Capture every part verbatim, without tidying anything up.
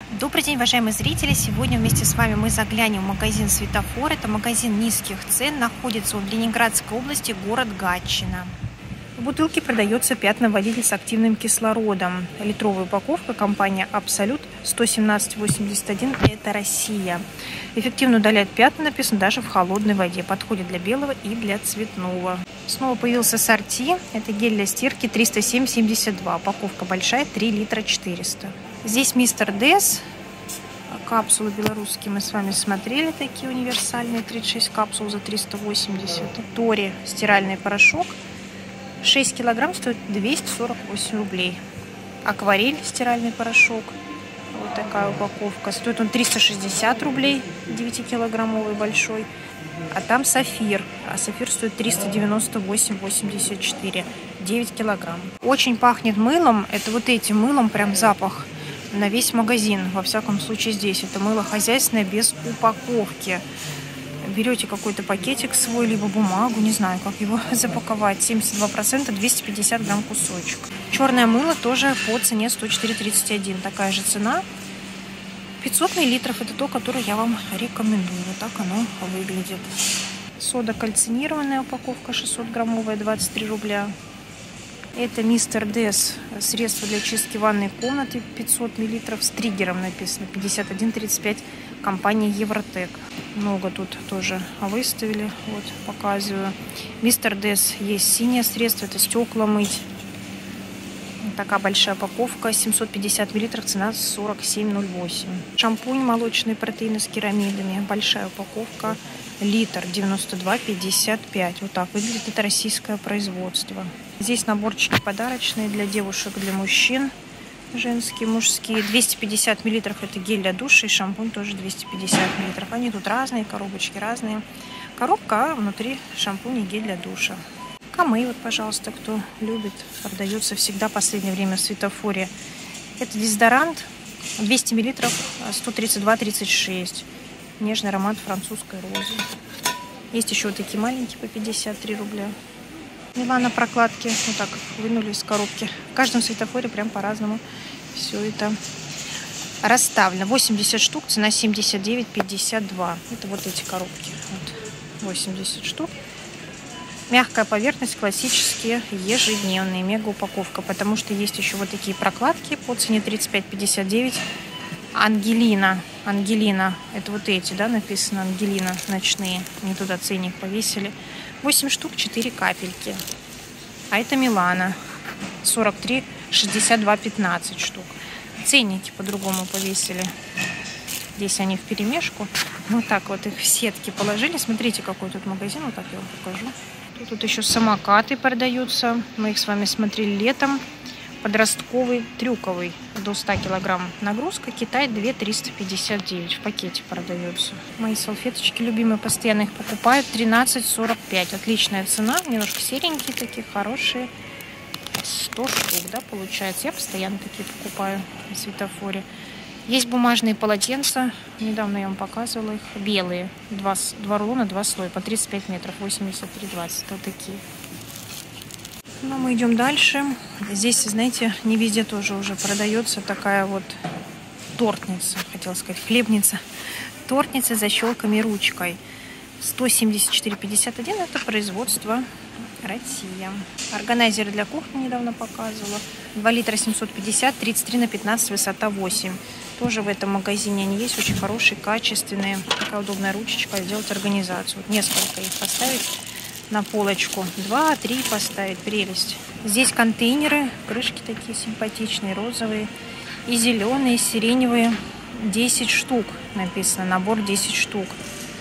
Добрый день, уважаемые зрители! Сегодня вместе с вами мы заглянем в магазин «Светофор». Это магазин низких цен. Находится он в Ленинградской области, город Гатчина. В бутылке продается пятновалитель с активным кислородом. Литровая упаковка, компания «Абсолют», сто семнадцать восемьдесят один, это Россия. Эффективно удаляет пятна, написано даже в холодной воде. Подходит для белого и для цветного. Снова появился сорти. Это гель для стирки триста семь семьдесят два. Упаковка большая, три литра четыреста. Здесь мистер Дес. Капсулы белорусские мы с вами смотрели. Такие универсальные. тридцать шесть капсул за триста восемьдесят. Тори стиральный порошок. шесть килограмм стоит двести сорок восемь рублей. Акварель стиральный порошок. Вот такая упаковка. Стоит он триста шестьдесят рублей. девятикилограммовый большой. А там сафир. А сафир стоит триста девяносто восемь восемьдесят четыре. девять килограмм. Очень пахнет мылом. Это вот этим мылом прям запах на весь магазин. Во всяком случае здесь. Это мыло хозяйственное без упаковки. Берете какой-то пакетик свой, либо бумагу, не знаю, как его запаковать. семьдесят два процента, двести пятьдесят грамм кусочек. Черное мыло тоже по цене сто четыре тридцать один. Такая же цена. пятьсот миллилитров это то, которое я вам рекомендую. Вот так оно выглядит. Сода кальцинированная упаковка шестьсот граммовая, двадцать три рубля. Это мистер Дес, средство для чистки ванной комнаты, пятьсот миллилитров, с триггером написано, пятьдесят один тридцать пять, компания Евротек. Много тут тоже выставили, вот показываю. Мистер Дес есть синее средство, это стекла мыть. Такая большая упаковка, семьсот пятьдесят миллилитров, цена сорок семь ноль восемь. Шампунь молочные протеины с керамидами, большая упаковка, литр, девяносто два пятьдесят пять. Вот так выглядит, это российское производство. Здесь наборчики подарочные для девушек, для мужчин, женские, мужские. двести пятьдесят миллилитров это гель для душа, и шампунь тоже двести пятьдесят миллилитров. Они тут разные, коробочки разные. Коробка, а внутри шампунь и гель для душа. Камей, вот, пожалуйста, кто любит, продается всегда в последнее время в Светофоре. Это дезодорант, двести миллилитров, сто тридцать два тридцать шесть. Нежный аромат французской розы. Есть еще вот такие маленькие по пятьдесят три рубля. Милана прокладки, вот так вынули из коробки. В каждом Светофоре прям по-разному все это расставлено. восемьдесят штук, цена семьдесят девять пятьдесят два. Это вот эти коробки. Вот, восемьдесят штук. Мягкая поверхность, классические, ежедневные, мега упаковка. Потому что есть еще вот такие прокладки по цене тридцать пять пятьдесят девять. Ангелина. Ангелина. Это вот эти, да, написано Ангелина ночные. Не туда ценник повесили. восемь штук, четыре капельки. А это Милана. сорок три шестьдесят два пятнадцать штук. Ценники по-другому повесили. Здесь они вперемешку. Вот так вот их в сетки положили. Смотрите, какой тут магазин. Вот так я вам покажу. Тут еще самокаты продаются. Мы их с вами смотрели летом. Подростковый, трюковый. До ста килограмм нагрузка. Китай две тысячи триста пятьдесят девять. В пакете продается. Мои салфеточки любимые. Постоянно их покупают. тринадцать сорок пять. Отличная цена. Немножко серенькие такие, хорошие. сто штук, да, получается. Я постоянно такие покупаю на Светофоре. Есть бумажные полотенца. Недавно я вам показывала их. Белые. Два, два рулона, два слоя. По тридцать пять метров. восемьдесят три двадцать. Вот такие. Ну, мы идем дальше. Здесь, знаете, не везде тоже уже продается такая вот тортница. Хотела сказать, хлебница. Тортница с защелками ручкой. сто семьдесят четыре пятьдесят один. Это производство Россия. Органайзеры для кухни недавно показывала. два литра семьсот пятьдесят, тридцать три на пятнадцать, высота восемь. Тоже в этом магазине они есть, очень хорошие, качественные. Такая удобная ручечка, сделать организацию. Вот несколько их поставить на полочку. Два-три поставить, прелесть. Здесь контейнеры, крышки такие симпатичные, розовые. И зеленые, и сиреневые. десять штук написано, набор десять штук.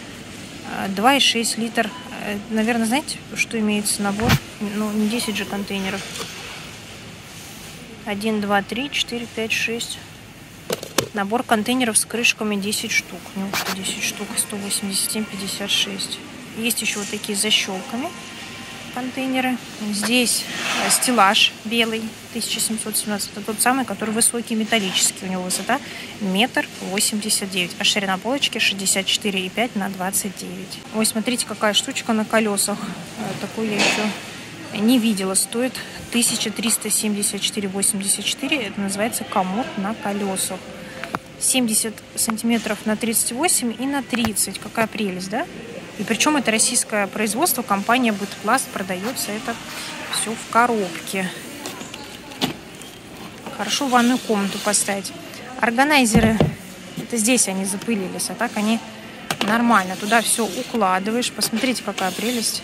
два и шесть литр. Наверное, знаете, что имеется набор? Ну, не десять же контейнеров. один, два, три, четыре, пять, шесть. Набор контейнеров с крышками десять штук. Ну, что десять штук? сто восемьдесят семь пятьдесят шесть. Есть еще вот такие с защелками контейнеры. Здесь стеллаж белый, тысяча семьсот семнадцать. Это тот самый, который высокий, металлический. У него высота метр восемьдесят девять. А ширина полочки шестьдесят четыре и пять на двадцать девять. Ой, смотрите, какая штучка на колесах. Такую я еще не видела. Стоит тысяча триста семьдесят четыре восемьдесят четыре. Это называется комод на колесах. семьдесят сантиметров на тридцать восемь и на тридцать. Какая прелесть, да? И причем это российское производство, компания Бытпласт, продается это все в коробке. Хорошо ванную комнату поставить. Органайзеры, это здесь они запылились, а так они нормально. Туда все укладываешь. Посмотрите, какая прелесть.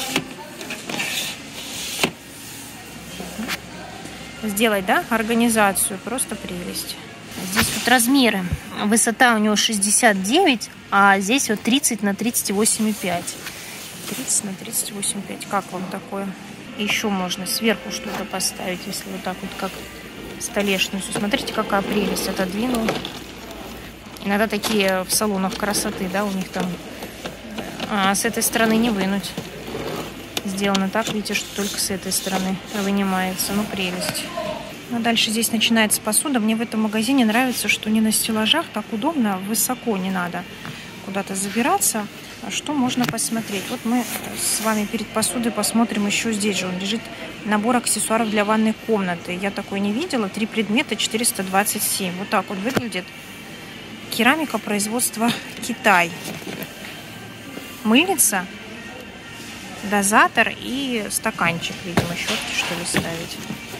Сделать, да, организацию, просто прелесть. Здесь вот размеры. Высота у него шестьдесят девять, а здесь вот тридцать на тридцать восемь и пять. тридцать на тридцать восемь и пять. Как вам такое? Еще можно сверху что-то поставить, если вот так вот, как столешницу. Смотрите, какая прелесть. Отодвинул. Иногда такие в салонах красоты, да, у них там. А с этой стороны не вынуть. Сделано так, видите, что только с этой стороны вынимается. Ну, прелесть. А дальше здесь начинается посуда. Мне в этом магазине нравится, что не на стеллажах, так удобно, высоко не надо куда-то забираться. Что можно посмотреть? Вот мы с вами перед посудой посмотрим еще здесь же. Он лежит набор аксессуаров для ванной комнаты. Я такой не видела. Три предмета, четыреста двадцать семь. Вот так вот выглядит. Керамика производства Китай. Мыльница, дозатор и стаканчик, видимо, щетки, что ли, ставить.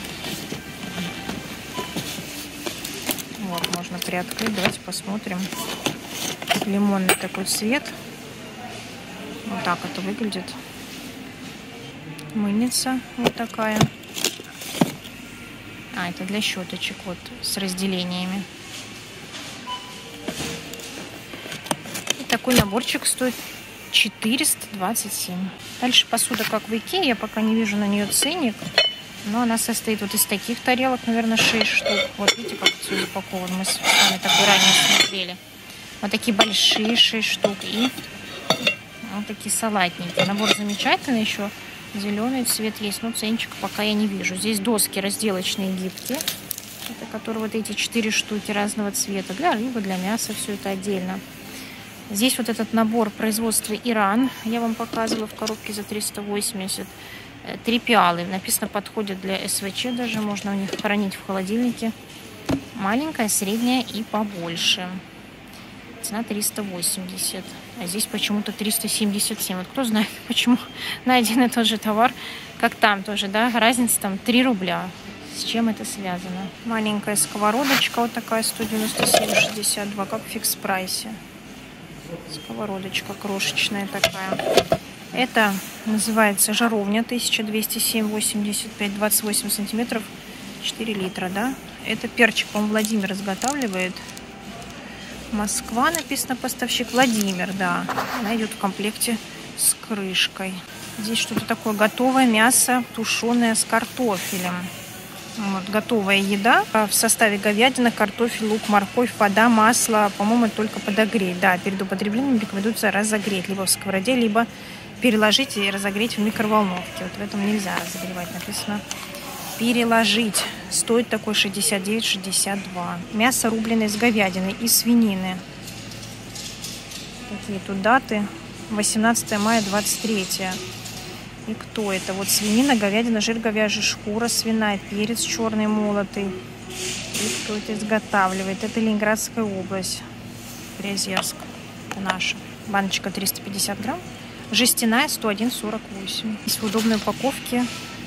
Вот, можно приоткрыть. Давайте посмотрим. Лимонный такой цвет. Вот так это выглядит. Мыльница вот такая. А, это для щеточек, вот, с разделениями. И такой наборчик стоит четыреста двадцать семь. Дальше посуда, как в Икее. Я пока не вижу на нее ценник. Но она состоит вот из таких тарелок, наверное, шесть штук. Вот видите, как все запаковано. Мы с вами такой ранее смотрели. Вот такие большие шесть штук. И вот такие салатники. Набор замечательный еще. Зеленый цвет есть, но ценчик пока я не вижу. Здесь доски разделочные гибкие. Это которые вот эти четыре штуки разного цвета. Для рыбы, для мяса, все это отдельно. Здесь вот этот набор производства Иран. Я вам показывала в коробке за триста восемьдесят. Три пиалы. Написано, подходит для СВЧ даже. Можно у них хранить в холодильнике. Маленькая, средняя и побольше. Цена триста восемьдесят. А здесь почему-то триста семьдесят семь. Вот кто знает, почему на один и тот же товар, как там тоже, да, разница там три рубля. С чем это связано? Маленькая сковородочка вот такая, сто девяносто семь шестьдесят два, как в фикс-прайсе. Сковородочка крошечная такая. Это называется жаровня, тысяча двести семь восемьдесят пять, двадцать восемь сантиметров, четыре литра, да. Это перчик, по-моему, Владимир изготавливает. Москва написано, поставщик Владимир, да. Она идет в комплекте с крышкой. Здесь что-то такое готовое мясо, тушеное с картофелем. Вот, готовая еда. В составе говядина, картофель, лук, морковь, вода, масло. По-моему, только подогреть. Да, перед употреблением рекомендуется разогреть либо в сковороде, либо переложить и разогреть в микроволновке. Вот в этом нельзя разогревать. Написано переложить. Стоит такой шестьдесят девять шестьдесят два. Мясо рубленое из говядины и свинины. Такие тут даты. восемнадцатое мая двадцать третье. И кто это? Вот свинина, говядина, жир говяжий, шкура свиная, перец черный молотый. И кто это изготавливает? Это Ленинградская область. Приозерск. Это наша. Баночка триста пятьдесят грамм. Жестяная сто один сорок восемь. Есть в удобной упаковке.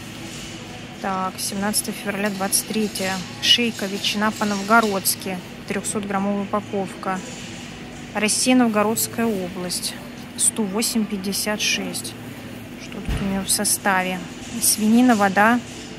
Так, семнадцатое февраля двадцать третье. Шейка, ветчина по-новгородски. трехсотграммовая упаковка. Россия, Новгородская область. сто восемь пятьдесят шесть. Что тут у нее в составе? Свинина, вода,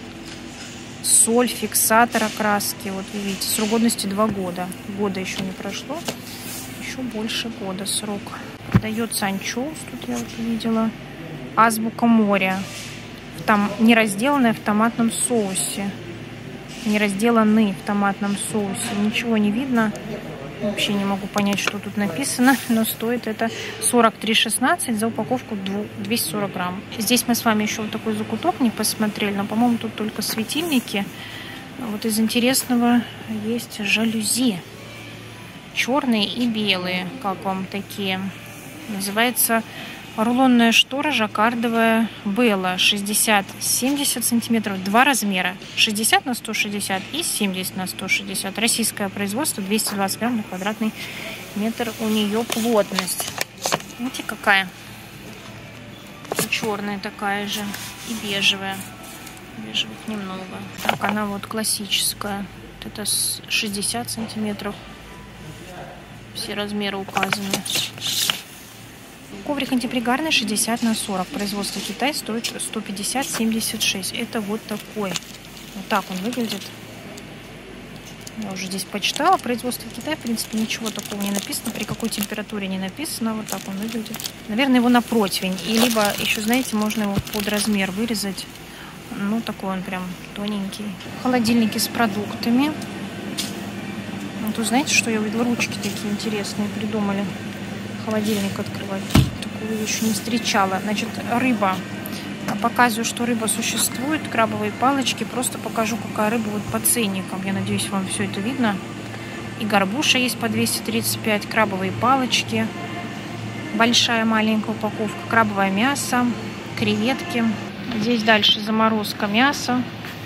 соль, фиксатор окраски. Вот вы видите, срок годности два года. Года еще не прошло. Еще больше года срок. Дается анчоус, тут я вот видела. Азбука моря. Там не разделанная в томатном соусе. Не разделанный в томатном соусе. Ничего не видно. Вообще не могу понять, что тут написано. Но стоит это сорок три шестнадцать за упаковку двести сорок грамм. Здесь мы с вами еще вот такой закуток не посмотрели. Но, по-моему, тут только светильники. Вот из интересного есть жалюзи. Черные и белые. Как вам такие? Называется Рулонная штора жаккардовая Белла шестьдесят семьдесят сантиметров, два размера, шестьдесят на сто шестьдесят и семьдесят на сто шестьдесят. Российское производство, двести двадцать грамм на квадратный метр у нее плотность. Видите, какая? И черная такая же, и бежевая. Бежевых немного. Так, она вот классическая. Вот это шестьдесят сантиметров. Все размеры указаны. Коврик антипригарный шестьдесят на сорок. Производство Китай, стоит сто пятьдесят семьдесят шесть. Это вот такой. Вот так он выглядит. Я уже здесь почитала. Производство Китай, в принципе, ничего такого не написано. При какой температуре не написано. Вот так он выглядит. Наверное, его на противень. И либо еще, знаете, можно его под размер вырезать. Ну, такой он прям тоненький. Холодильники с продуктами. Ну, тут знаете, что я увидела? Ручки такие интересные придумали. Холодильник открывать. Такого еще не встречала. Значит, рыба. Показываю, что рыба существует. Крабовые палочки. Просто покажу, какая рыба вот по ценникам. Я надеюсь, вам все это видно. И горбуша есть по двести тридцать пять. Крабовые палочки. Большая, маленькая упаковка. Крабовое мясо. Креветки. Здесь дальше заморозка мяса.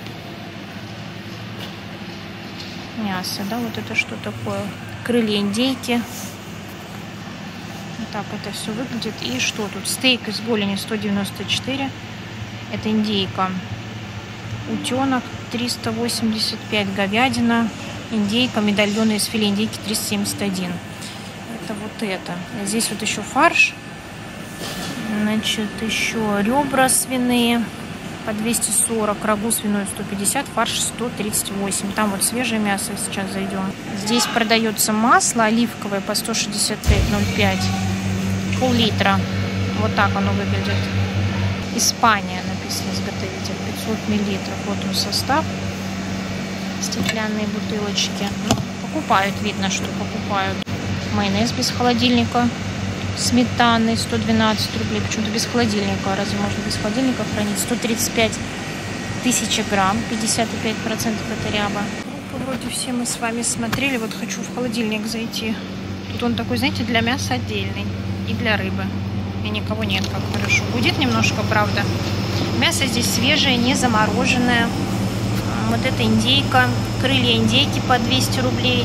Мясо, да, вот это что такое? Крылья индейки. Вот так это все выглядит. И что тут? Стейк из голени сто девяносто четыре. Это индейка. Утенок триста восемьдесят пять. Говядина. Индейка. Медальоны из филе индейки триста семьдесят один. Это вот это. Здесь вот еще фарш. Значит, еще ребра свиные по двести сорок, рагу свиной сто пятьдесят, фарш сто тридцать восемь. Там вот свежее мясо, сейчас зайдем. Здесь продается масло оливковое по сто шестьдесят пять ноль пять, пол-литра. Вот так оно выглядит. Испания написано, изготовитель, пятьсот миллилитров. Вот он состав. Стеклянные бутылочки. Ну, покупают, видно, что покупают. Майонез без холодильника. Сметаны сто двенадцать рублей. Почему-то без холодильника. Разве можно без холодильника хранить? сто тридцать пять тысяч грамм. пятьдесят пять процентов это ряба. Ну, вроде все мы с вами смотрели. Вот хочу в холодильник зайти. Тут он такой, знаете, для мяса отдельный. И для рыбы. И никого нет, как хорошо. Будет немножко, правда. Мясо здесь свежее, не замороженное. Вот это индейка. Крылья индейки по двести рублей.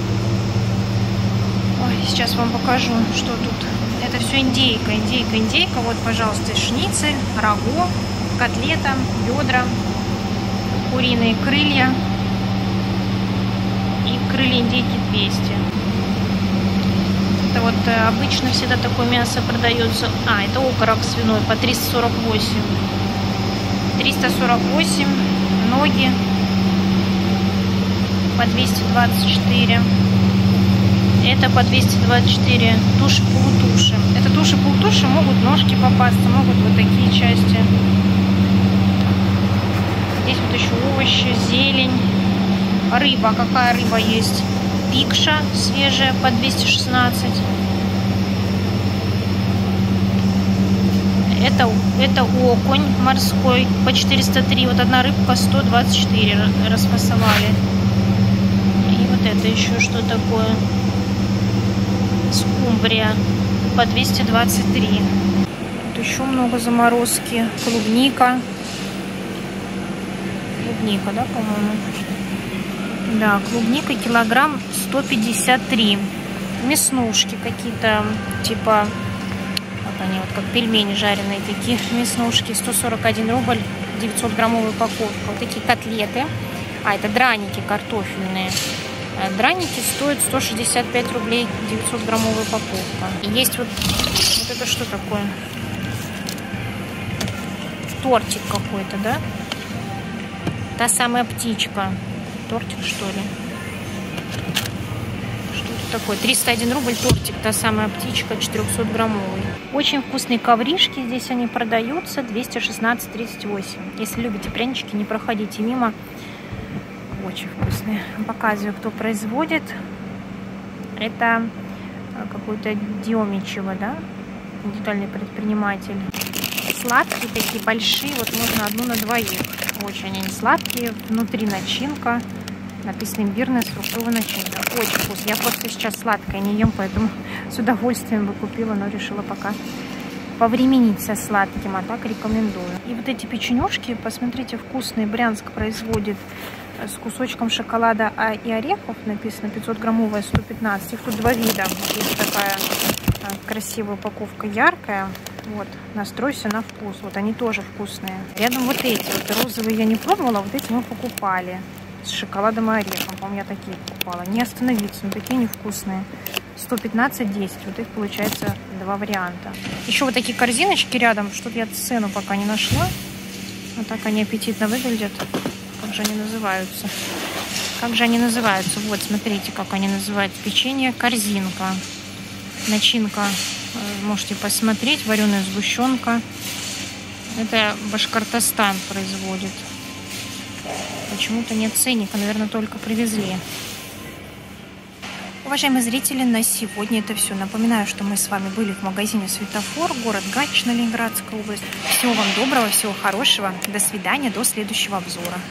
Ой, сейчас вам покажу, что тут. Это все индейка, индейка, индейка. Вот, пожалуйста, шницель, рагу, котлета, бедра, куриные крылья и крылья индейки двести. Это вот обычно всегда такое мясо продается. А, это окорок свиной по триста сорок восемь. триста сорок восемь. Ноги по двести двадцать четыре. Это по двести двадцать четыре. Туши, полутуши. Это туши, полутуши, могут ножки попасться, могут вот такие части. Здесь вот еще овощи, зелень, рыба. Какая рыба есть? Пикша свежая по двести шестнадцать. Это, это окунь морской по четыреста три. Вот одна рыбка сто двадцать четыре расфасовали. И вот это еще что такое? Скумбрия по двести двадцать три. Тут еще много заморозки. Клубника. Клубника, да, по-моему? Да, клубника килограмм сто пятьдесят три. Мяснушки какие-то, типа, вот они вот как пельмени жареные такие. Мяснушки сто сорок один рубль, девятьсот граммовая упаковка. Вот такие котлеты. А, это драники картофельные. Драники стоят сто шестьдесят пять рублей, девятьсот граммовая упаковка. И есть вот, вот это что такое? Тортик какой-то, да? Та самая птичка. Тортик, что ли? Что это такое? триста один рубль тортик, та самая птичка, четырехсотграммовый. Очень вкусные ковришки, здесь они продаются, двести шестнадцать тридцать восемь. Если любите прянички, не проходите мимо. Очень вкусные. Показываю, кто производит. Это какой-то Демичево, да? Детальный предприниматель. Сладкие такие большие. Вот можно одну на двоих. Очень они сладкие. Внутри начинка. Написано имбирная с фруктовой начинкой. Очень вкусно. Я просто сейчас сладкое не ем, поэтому с удовольствием бы купила, но решила пока повременить со сладким, а так рекомендую. И вот эти печенюшки, посмотрите, вкусные. Брянск производит с кусочком шоколада и орехов. Написано пятьсот граммовая, сто пятнадцать. Их тут два вида. Есть такая красивая упаковка, яркая. Вот, настройся на вкус. Вот они тоже вкусные. Рядом вот эти. Вот розовые я не пробовала, вот эти мы покупали. С шоколадом и орехом. По-моему, я такие покупала. Не остановиться, но такие невкусные. сто пятнадцать десять. Вот их получается два варианта. Еще вот такие корзиночки рядом. Что-то я цену пока не нашла. Вот так они аппетитно выглядят. Как же они называются? Как же они называются? Вот, смотрите, как они называются. Печенье корзинка. Начинка. Можете посмотреть. Вареная сгущенка. Это Башкортостан производит. Почему-то нет ценника, наверное, только привезли. Уважаемые зрители, на сегодня это все. Напоминаю, что мы с вами были в магазине «Светофор», город Гатчина, Ленинградская область. Всего вам доброго, всего хорошего. До свидания, до следующего обзора.